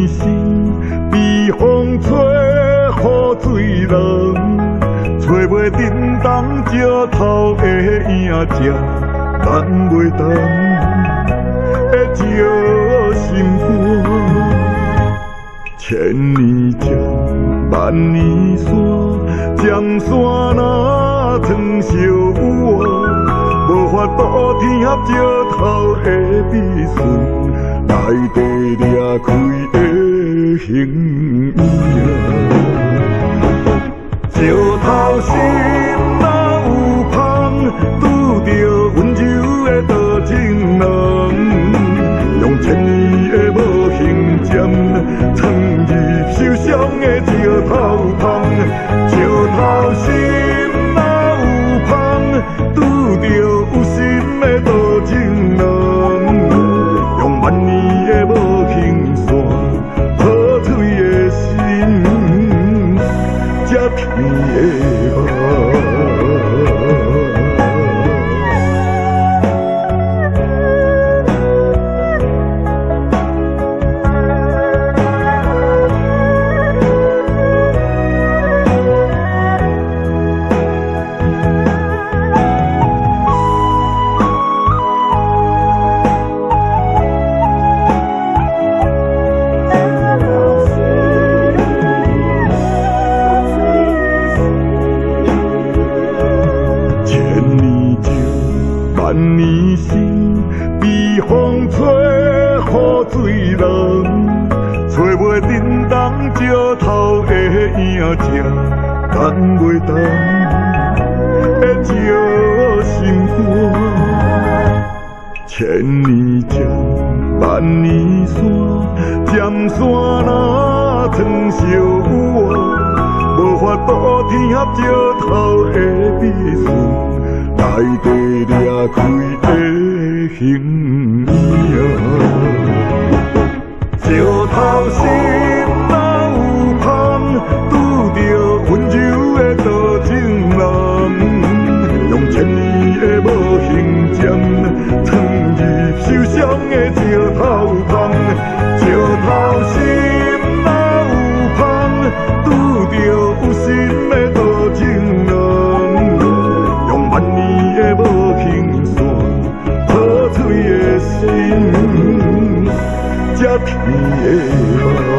心，被风吹雨水冷，找袂叮当石头的影子，等袂动的石心肝。千年江，万年山，江山若藏小有我，无法度填合石头的秘顺，内地掠开的形影。石头心若有芳，拄着温柔的多情人，用千年的无形针，藏入受伤的石头旁。石头心若有芳，拄着有心的多情人，用万年的无形线，破碎的心，才偏的梦。万年心，被风吹雨水冷，找袂叮当石头的影子，等袂动的石心肝。千年江，万年山，尖山若藏小有我，无法度填合石头的秘顺，内地掠开的形影。石头心若有芳，拄着温柔的多情人，用千年的无形针，藏入受伤的石头旁。石头心若有芳，拄着有心的多情人，用万年的无形线，破碎的心，才偏的梦。